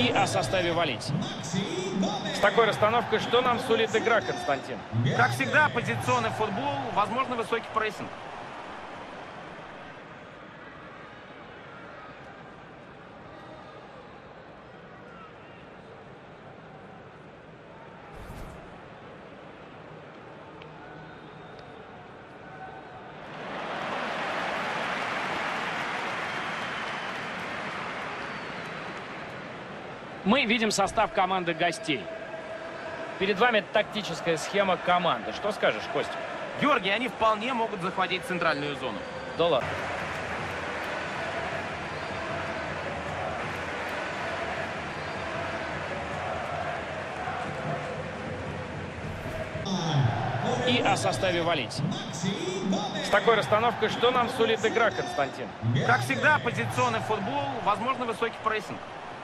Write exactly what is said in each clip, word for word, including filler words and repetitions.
И о составе Валенсии. С такой расстановкой что нам сулит игра, Константин? Как всегда, позиционный футбол, возможно, высокий прессинг. Мы видим состав команды гостей. Перед вами тактическая схема команды. Что скажешь, Костя? Георгий, они вполне могут захватить центральную зону. Да ладно. И о составе Валенсии. С такой расстановкой что нам сулит игра, Константин? Как всегда, позиционный футбол, возможно, высокий прессинг.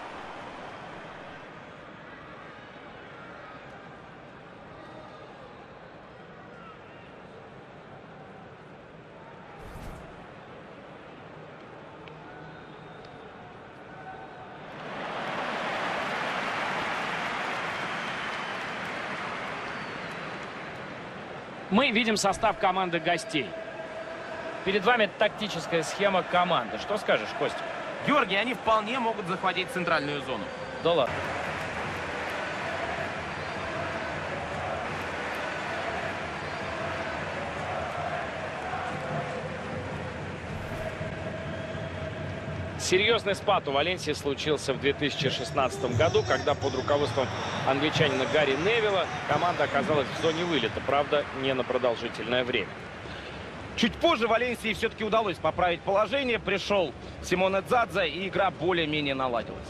Мы видим состав команды гостей. Перед вами тактическая схема команды. Что скажешь, Костя? Георгий, они вполне могут захватить центральную зону. Да ладно. Серьезный спад у Валенсии случился в две тысячи шестнадцатом году, когда под руководством англичанина Гарри Невилла команда оказалась в зоне вылета, правда, не на продолжительное время. Чуть позже Валенсии все-таки удалось поправить положение. Пришел Симоне Дзадзе, и игра более-менее наладилась.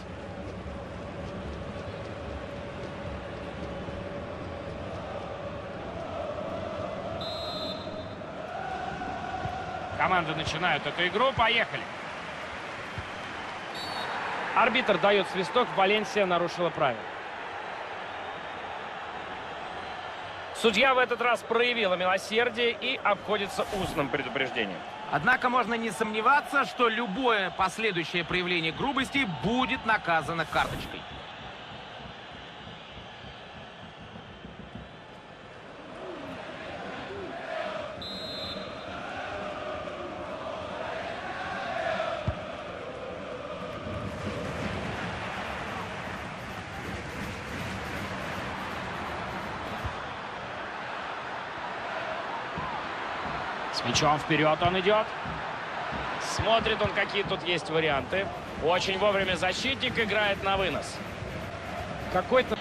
Команды начинают эту игру. Поехали. Арбитр дает свисток. Валенсия нарушила правила. Судья в этот раз проявила милосердие и обходится устным предупреждением. Однако можно не сомневаться, что любое последующее проявление грубости будет наказано карточкой. С мячом вперед он идет. Смотрит он, какие тут есть варианты. Очень вовремя защитник играет на вынос. Какой-то...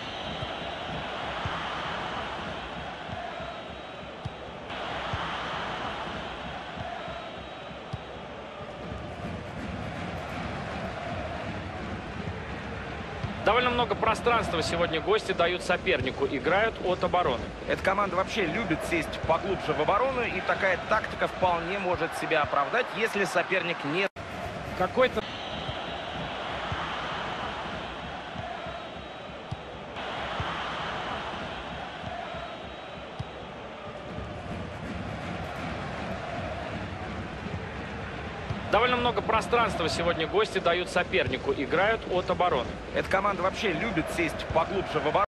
Довольно много пространства сегодня гости дают сопернику. Играют от обороны. Эта команда вообще любит сесть поглубже в оборону, и такая тактика вполне может себя оправдать, если соперник не... Какой-то... Довольно много пространства сегодня гости дают сопернику. Играют от обороны. Эта команда вообще любит сесть поглубже в оборону.